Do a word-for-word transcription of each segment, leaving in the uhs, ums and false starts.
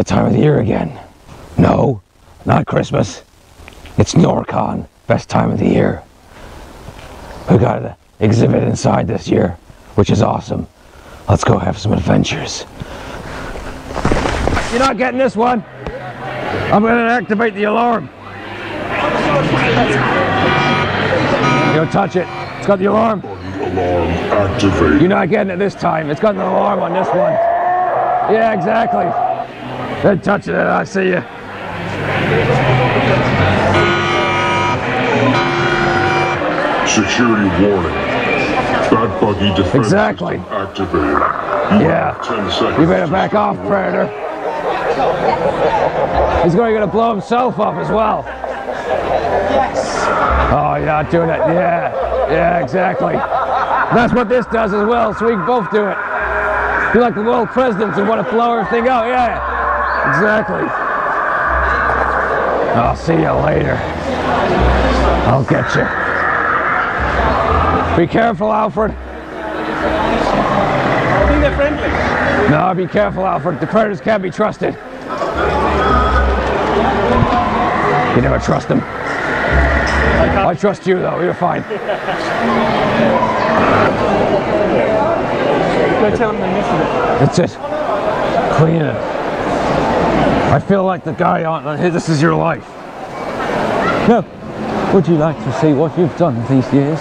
time of the year again. No, not Christmas. It's NorCon, best time of the year. We got an exhibit inside this year, which is awesome. Let's go have some adventures. You're not getting this one. I'm going to activate the alarm. You don't touch it. It's got the alarm. Alarm activate. You're not getting it this time. It's got an alarm on this one. Yeah, exactly. Don't touch it. I see you. Security warning. Bat buggy defense Exactly. system activated. You Yeah. have ten seconds. You better back off, Predator. He's going to blow himself up as well. Oh, you're not doing it. Yeah. Yeah, exactly. That's what this does as well, so we can both do it. You're like the world presidents who want to blow everything out. Yeah. Exactly. I'll see you later. I'll get you. Be careful, Alfred. I think they're friendly. No, be careful, Alfred. The predators can't be trusted. You never trust them. I, I trust you, though. You're fine. Go tell them they're missing it. That's it. Clean it. I feel like the guy on here. This is your life. Now, would you like to see what you've done these years?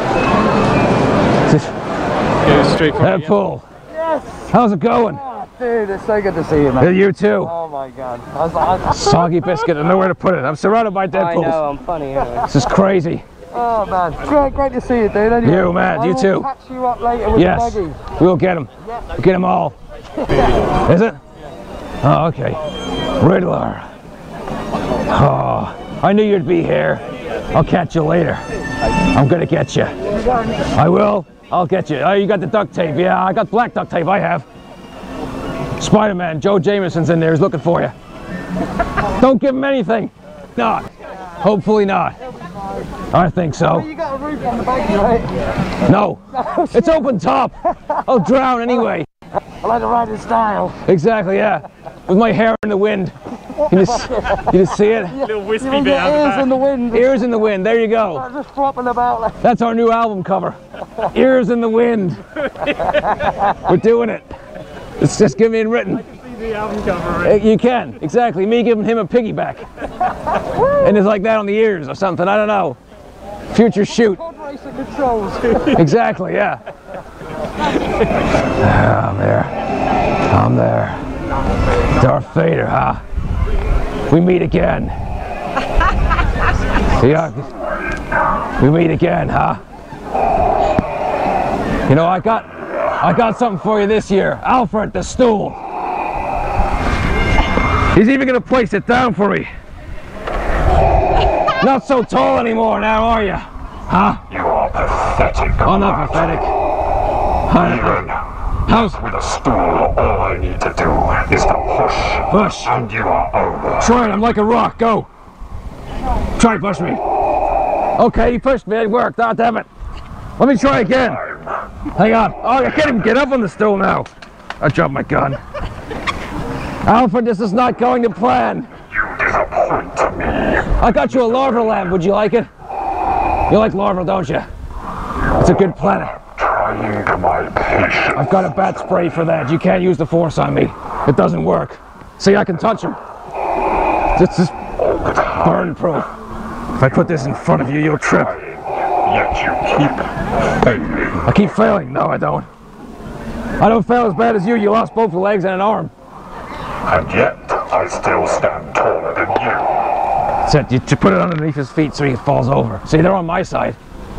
Just Go straight from here. Deadpool. Yes! How's it going? Oh, dude, it's so good to see you, Yeah, man. you too. Oh my god. I was like, I, Soggy biscuit and nowhere to put it. I'm surrounded by I Deadpools. know, I'm funny anyway. This is crazy. Oh man, great, great to see you, dude. Anyway, You, man, I you will too. catch you up later with Yes, the buggy. we'll get them. We'll get them all. Is it? Oh, okay. Riddler. Oh, I knew you'd be here. I'll catch you later. I'm gonna get you. I will. I'll get you. Oh, you got the duct tape. Yeah, I got black duct tape. I have. Spider-Man, Joe Jameson's in there. He's looking for you. Don't give him anything. Not. Hopefully not. I think so. You got a roof on the buggy, right? No. It's open top. I'll drown anyway. I like to ride in style. Exactly, yeah. With my hair in the wind. You just, you just see it? Little wispy You want bit your out the ears back. in the wind. Ears in the wind, there you go. Just flopping about like. That's our new album cover. Ears in the wind. We're doing it. It's just giving me written. See the album cover, Uh, right? You can, exactly. Me giving him a piggyback. And it's like that on the ears or something, I don't know. Future shoot. Pod racing controls. Exactly, yeah. Ah, I'm there. I'm there. Darth Vader, huh? We meet again. Yeah. We meet again, huh? You know, I got I got something for you this year. Alfred, the stool. He's even gonna place it down for me. Not so tall anymore now, are you? Huh? You are pathetic. I'm not pathetic. Even How's with a stool, all I need to do is to push, push? and you are over. Try it, I'm like a rock, go. Try to push me. Okay, you pushed me, it worked, ah, damn it. Let me try again. Hang on. Oh, I can't even get up on the stool now. I dropped my gun. Alfred, this is not going to plan. You disappoint me. I got you a larva lamp, would you like it? You like larva, don't you? It's a good planet. Trying my patience. I've got a bat spray for that. You can't use the force on me. It doesn't work. See, I can touch them. It's just burn proof. If I put this in front of you, you'll trip. Yet you keep failing. I keep failing. No, I don't. I don't fail as bad as you. You lost both legs and an arm. And yet I still stand taller than you. Except you, you put it underneath his feet so he falls over. See, they're on my side.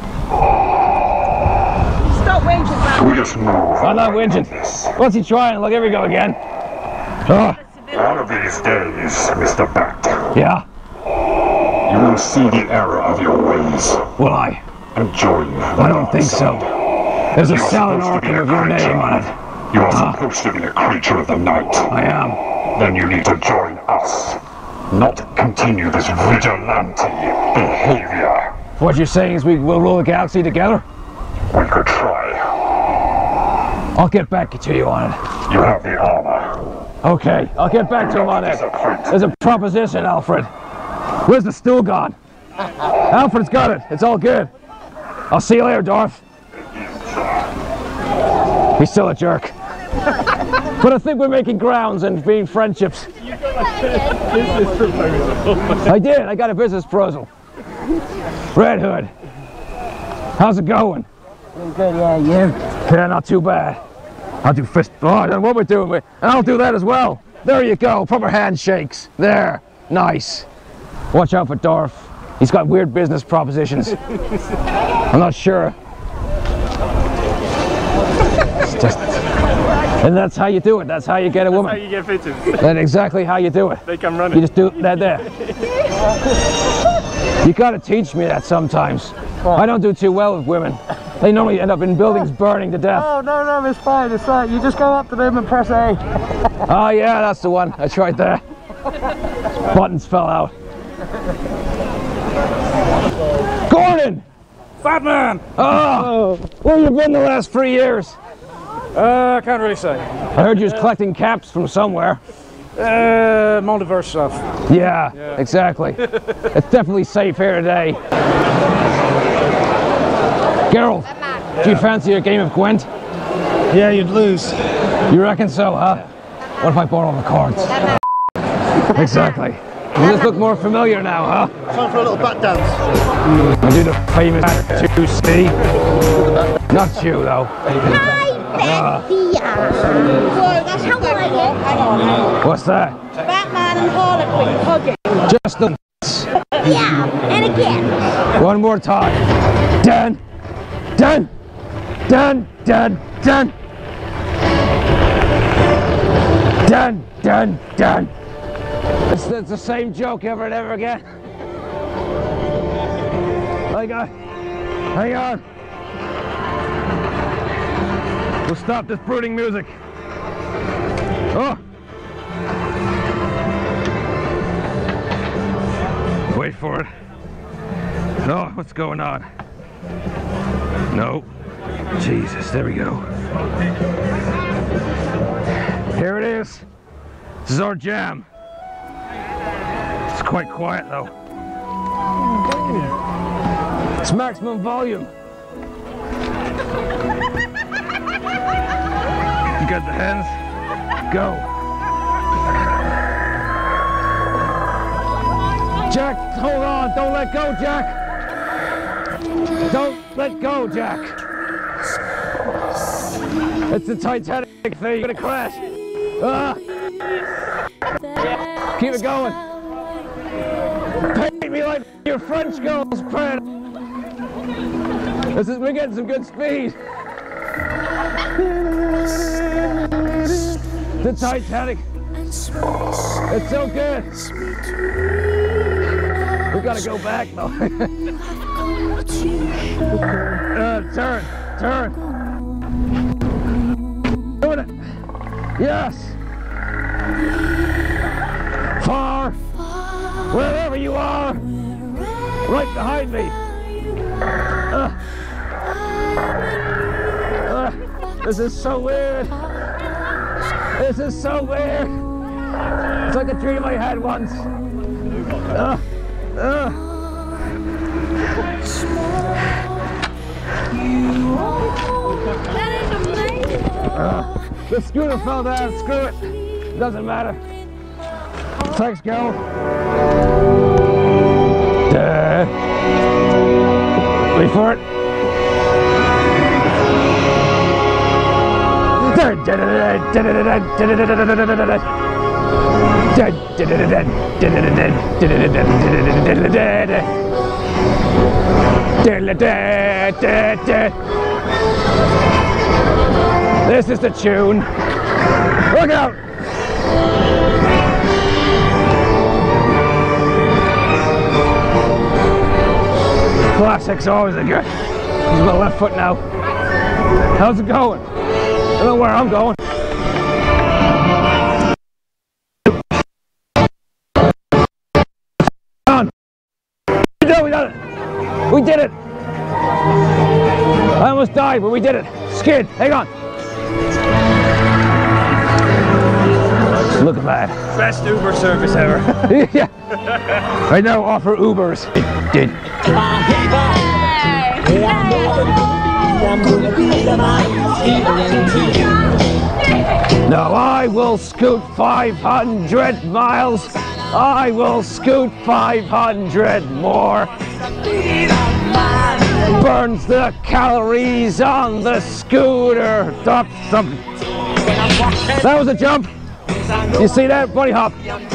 Stop whinging, man. We just move. I'm not whinging. What's he trying? Look, here we go again. Oh, One of these days, Mister Bat, yeah. you will see the error of your ways Will I? and join the I don't think so. There's a You're Salad supposed to be Arkham a of your creature. name on it. You are Huh? supposed to be a creature of the night. I am. Then you need to join us, not continue this vigilante behavior. What you're saying is we will rule the galaxy together? We could try. I'll get back to you on it. You have the armor. Okay, I'll get back to him on it. There's a proposition, Alfred. Where's the stool gone? Alfred's got it. It's all good. I'll see you later, Dorf. He's still a jerk. But I think we're making grounds and being friendships. You got a business proposal. I did. I got a business proposal. Red Hood. How's it going? Doing good, yeah, you. Yeah, not too bad. I'll do fist. Oh, I don't know what we're doing. And I'll do that as well. There you go. Proper handshakes. There. Nice. Watch out for Dorf. He's got weird business propositions. I'm not sure. It's just. And that's how you do it. That's how you get a woman. That's how you get fitted. That's exactly how you do it. They come running. You just do that there. You gotta teach me that sometimes. I don't do too well with women. They normally end up in buildings burning to death. Oh, no, no, it's fine, it's fine. You just go up to them and press A. Oh yeah, that's the one. I tried that. Buttons fell out. Gordon! Fat man! Oh, where you been the last three years? Uh, I can't really say. I heard you was collecting caps from somewhere. Uh, multiverse stuff. Yeah, yeah. Exactly. It's definitely safe here today. Geralt, yeah. Do you fancy a game of Gwent? Yeah, you'd lose. You reckon so, huh? Yeah. What if I borrow the cards? Exactly. You just look more familiar now, huh? Time for a little back dance. I do the famous two C. Not you, though. Hi, Bethia. Whoa, that's how I look. Hang on, hang on. What's that? Batman and Harlequin hugging. Just the Yeah, and again. one more time. Done. Done. Done. Done. Done. Done. Done. Done. It's, it's the same joke ever and ever again. Hang on. Hang on. We'll stop this brooding music. Oh. Wait for it. Oh, what's going on? No. Jesus, there we go. Here it is. This is our jam. It's quite quiet though. It's maximum volume. You got the hands? Go. Jack, hold on. Don't let go, Jack. Don't let go, Jack. It's the Titanic thing. You're gonna crash. Ah. Keep it going. Paint me like your French girls, Fred. This is, we're getting some good speed. The Titanic. It's so good. We gotta go back though. uh, turn, turn. Doing it. Yes. Far. Wherever you are. Right behind me. Uh, uh, this is so weird. This is so weird. It's like a dream I had once. Uh, uh. Uh, the scooter fell down. Screw it. Doesn't matter. Thanks, girl. Duh. Wait for it. This is the tune. Look out! Classics always a good. Use my left foot now. How's it going? I don't know where I'm going. On. We did it, we did it. We did it. I almost died, but we did it. Skid, hang on. Look at that. Best Uber service ever. Yeah. I now offer Ubers. Did. Now I will scoot five hundred miles. I will scoot five hundred more. Burns the calories on the scooter. Stop, stop. That was a jump. You see that? Bunny hop.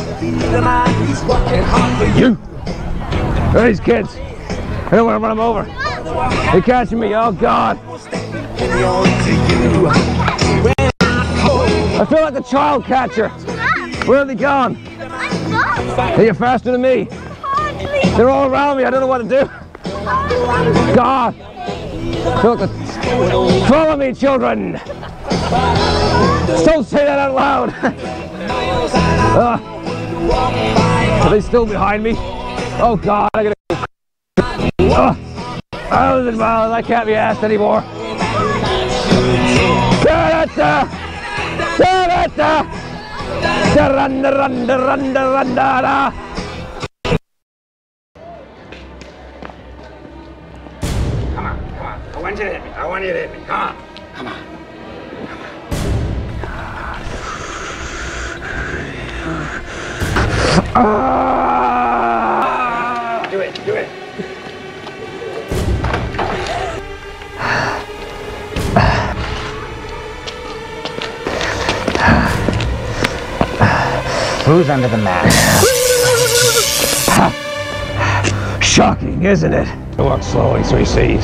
You. These kids. I don't want to run them over. They're catching me. Oh, God. I feel like the child catcher. Where are they gone? They're faster than me. They're all around me. I don't know what to do. God. Feel like the... Follow me, children. Don't say that out loud. uh, are they still behind me? Oh, God. I gotta go. Uh, thousand miles. I can't be asked anymore. Da-da-da. Da-da-da. Da-run-da-run-da-run-da-run-da-da. Come on, come on. I want you to hit me. I want you to hit me. Come on. Come on. Ah! Do it, do it. Who's under the mask? Shocking, isn't it? Walk slowly so he sees.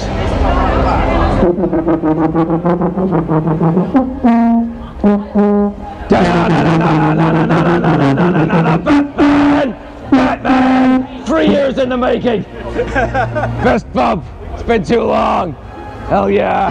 Batman! Batman! Three years in the making. Best bump. It's been too long. Hell yeah.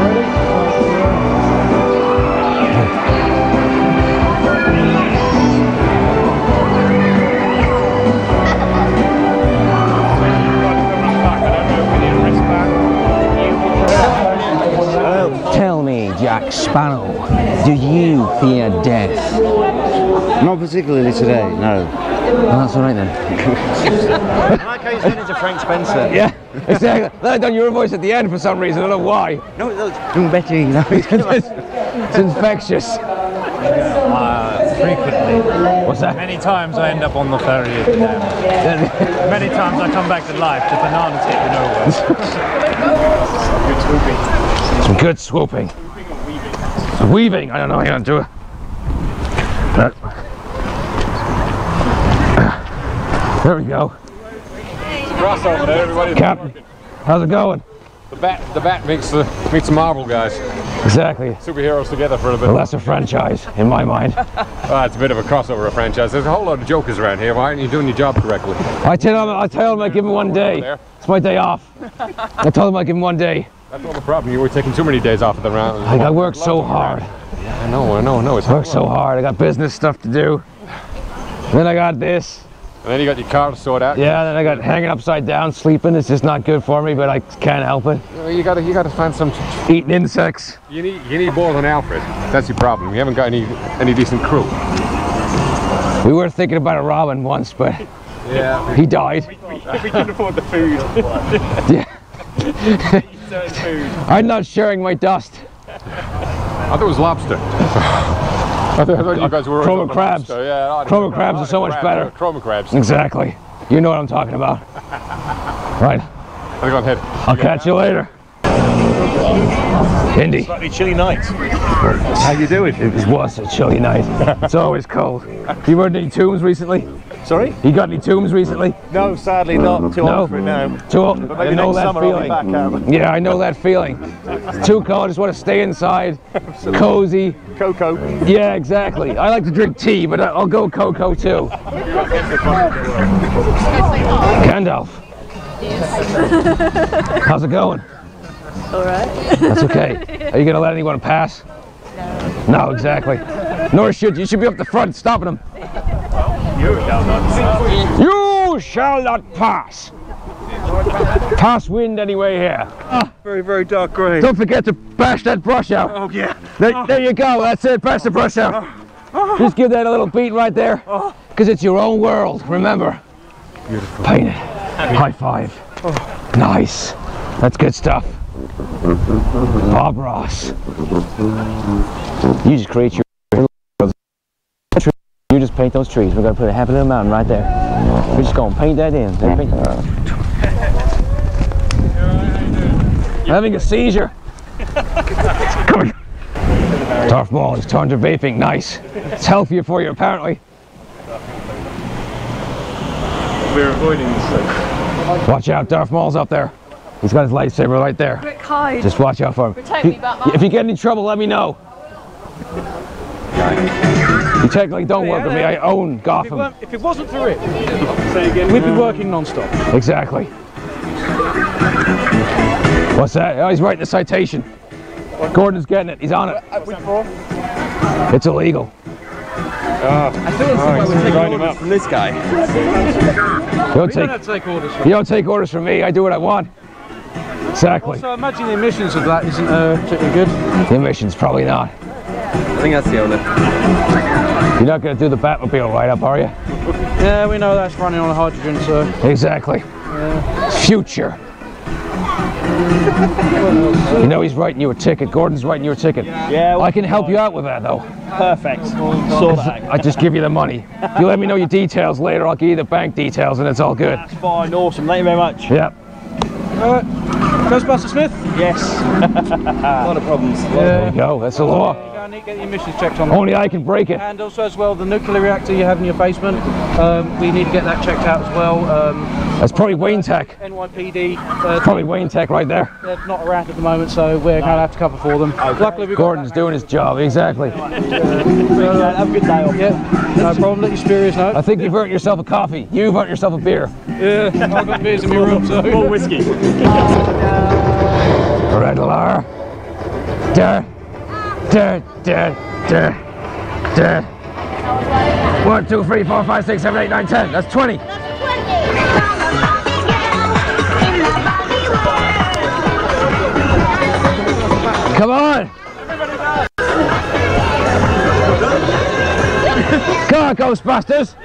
Tell me, Jack Sparrow, do you fear death? Not particularly today, no. Well, that's all right then. I like how he's getting into Frank Spencer. Yeah, exactly. Then I done your voice at the end for some reason. I don't know why. No, no, doing better. No, It's, it's infectious. Uh, frequently. What's that? Many times I end up on the ferry at the dam. Many times I come back to life. The bananas hit me nowhere. Some good swooping. Some weaving. I don't know how to do it. That. There we go. Crossover there, everybody. Captain, how's it going? The bat, the bat makes the makes the Marvel guys, Exactly. superheroes together for a bit. A lesser franchise, in my mind. Oh, it's a bit of a crossover of franchise. There's a whole lot of jokers around here. Why aren't you doing your job correctly? I tell him, I tell him I give him one day. It's my day off. I told him I give him one day. That's all the problem. You were taking too many days off of the round. Like, I work so hard. Yeah, I know, I know, I know. It's I work so hard. I got business stuff to do. Then I got this. And then you got your car to sort out. Yeah, then I got hanging upside down, sleeping. It's just not good for me, but I can't help it. You know, you gotta, you gotta find some. Eating insects. You need, you need more than Alfred. That's your problem. You haven't got any, any decent crew. We were thinking about a Robin once, but Yeah. he died. We, we, we couldn't afford the food. Yeah. Certain food. I'm not sharing my dust. I thought it was lobster. I thought, I thought you guys were Chroma over crabs. lobster. Yeah, I Chroma know. crabs are so much Crabs, better. uh, Chroma crabs. Exactly. You know what I'm talking about. Right. I'll go ahead. I'll catch you later. Indy. Slightly chilly night. How you doing? It was a chilly night. It's always cold. You heard any tombs recently? Sorry? You got any tombs recently? No, sadly not. Too No? old for it now. Too old? But I maybe know next that summer I'll be feeling. back out. Yeah, I know that feeling. It's too cold. I just want to stay inside. Cozy. Cocoa. Yeah, exactly. I like to drink tea, but I'll go cocoa too. Gandalf. How's it going? All right. That's okay. Are you gonna let anyone pass? No. No, exactly. Nor should you. You should be up the front stopping them. You shall not pass. Pass wind anyway here. Ah, Very, very dark grey. don't forget to bash that brush out. Oh, yeah. There, there you go. That's it. Bash the brush out. Just give that a little beat right there. Because it's your own world, remember. Beautiful. Paint it. High five. Oh. Nice. That's good stuff. Bob Ross. You just create your world. You just paint those trees. We're going to put a happy little mountain right there. We're just going to paint that in. Paint. Having a seizure. Come here. Darth Maul has turned to vaping. Nice. It's healthier for you, apparently. We're avoiding the safe. Watch out, Darth Maul's up there. He's got his lightsaber right there. Quick, hide. Just watch out for him. Protect if, me, Batman. if you get in trouble, let me know. You technically don't work with me. I own Gotham. If it, if it wasn't for it, we'd be working non-stop. Exactly. What's that? Oh, he's writing the citation. Gordon's getting it. He's on it. It's illegal. Uh, I feel it's like we're taking orders from this guy. You don't, take, don't take orders from you don't take orders from me. I do what I want. Exactly. So I imagine the emissions of that isn't uh, particularly good. The emissions, probably not. I think that's the owner. You're not going to do the Batmobile right up, are you? Yeah, we know that's running on hydrogen, so... Exactly. Yeah. Future. You know he's writing you a ticket. Gordon's writing you a ticket. Yeah. I can help you out with that, though. Perfect. Sort that. I just give you the money. If you let me know your details later, I'll give you the bank details, and it's all good. That's fine. Awesome. Thank you very much. Yep. Uh, Ghostbuster Smith? Yes. A lot of problems. Yeah. There you go. That's the law. You need to get the emissions checked on. Only I can break it. And also as well, the nuclear reactor you have in your basement, um, we need to get that checked out as well. Um, That's probably Wayne Tech. N Y P D. Uh, Probably Wayne Tech right there. They're not around at the moment, so we're going to have to cover for them. Okay. Luckily, we've Gordon's doing his job, exactly. Uh, have a good day off. Yeah, no problem. Let your spirits know. I think you've earned yourself a coffee. You've earned yourself a beer. Yeah, I've got beers in my room, so. More whiskey. Riddler. Duh. Duh. Duh. Duh. Duh. One, two, three, four, five, six, seven, eight, nine, ten. That's twenty. Come on! Come on, Ghostbusters!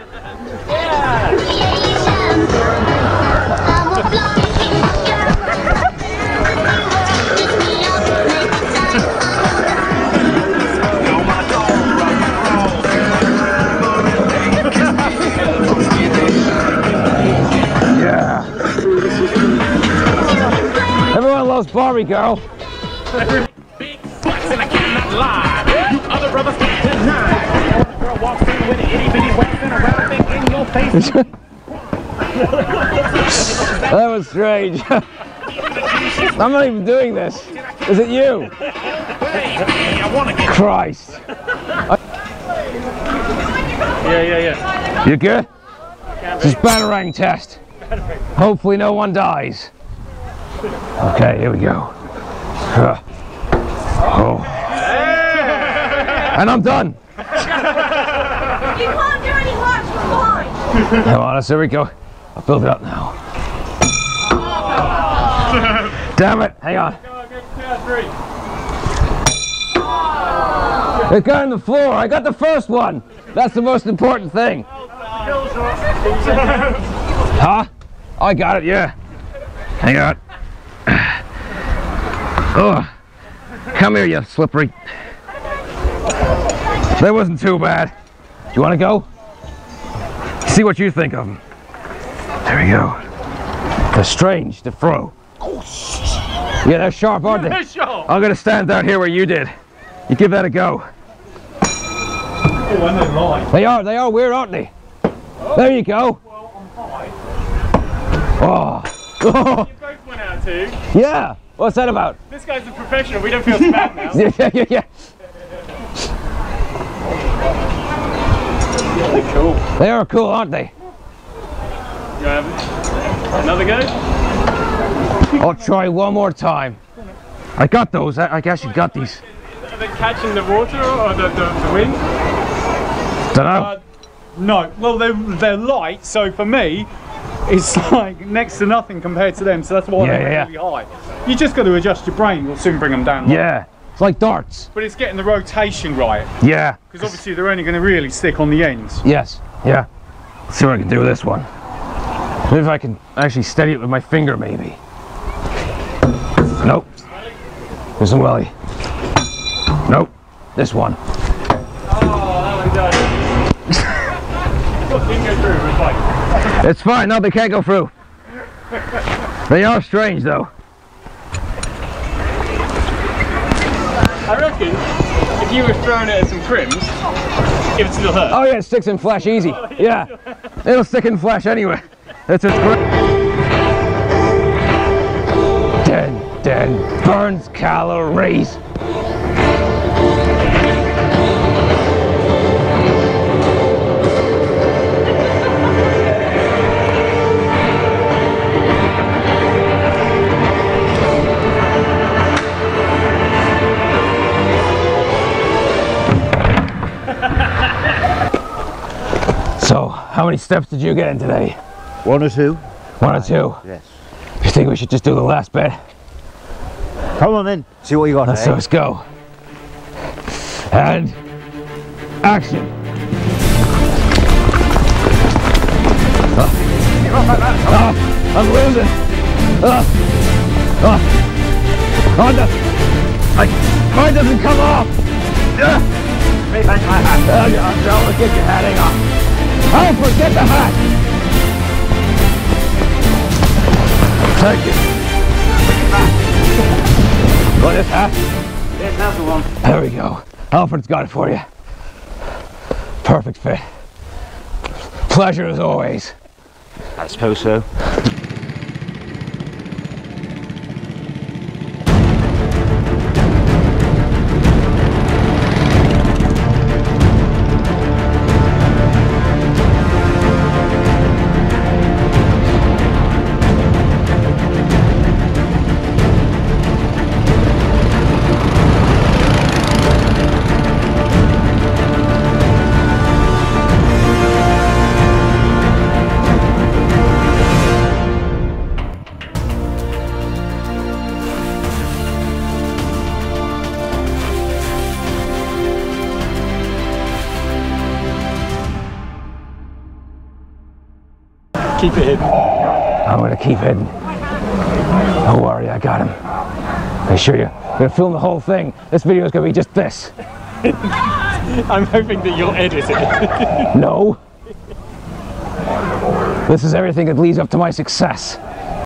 Yeah! Everyone loves Barbie Girl. And I cannot lie. You other brothers can't deny. The girl walks in with an itty bitty waist and a round thing in your face. That was strange. I'm not even doing this. Is it you? Christ. Yeah, yeah, yeah. You good? Just Batarang test. Hopefully no one dies. Okay, here we go. Uh. Oh. And I'm done. You can't do any work from behind. Come on, here we go. I'll build it up now. Damn it, hang on. It got on the floor. I got the first one. That's the most important thing. Huh? I got it, yeah. Hang on. Oh. Come here, you slippery. That wasn't too bad. Do you want to go? See what you think of them. There we go. They're strange to throw. Yeah, they're sharp, aren't they? I'm going to stand down here where you did. You give that a go. They are, they are weird, aren't they? There you go. Oh. Oh. You both went out too. Yeah. What's that about? This guy's a professional. We don't feel so bad now. Yeah, yeah, yeah. They're cool. They are cool, aren't they? You have another go? I'll try one more time. I got those. I, I guess you got these. Are they catching the water or the, the, the wind? Don't know. Uh, no. Well, they're, they're light, so for me, it's like next to nothing compared to them, so that's why Yeah, they're yeah, really high. You just got to adjust your brain, you'll soon bring them down. Yeah. It's like darts. But it's getting the rotation right. Yeah. Because obviously they're only going to really stick on the ends. Yes. Yeah. Let's see what I can do with this one. Maybe if I can actually steady it with my finger, maybe. Nope. There's a welly. Nope. This one. It's fine. No, they can't go through. They are strange, though. I reckon if you were throwing it at some crims, it would still hurt. Oh yeah, it sticks in flesh easy. Yeah, it'll stick in flesh anyway. That's its great. Dead, dead, burns calories. So, how many steps did you get in today? One or two. One or two? Yes. You think we should just do the last bit? Come on then, see what you got. Let's, eh? let's go. And action. Oh, oh I'm losing. Oh, oh, oh no. I, mine doesn't come off. Uh, Hey, thanks, my hat. uh, don't get your hat, hang on. Alfred, get the hat! Thank you. Want this hat? Yes, that's the one. There we go. Alfred's got it for you. Perfect fit. Pleasure as always. I suppose so. Keep it hidden. I'm gonna keep hidden. Don't worry, I got him. I assure you, I'm gonna film the whole thing. This video is gonna be just this. I'm hoping that you'll edit it. No. This is everything that leads up to my success.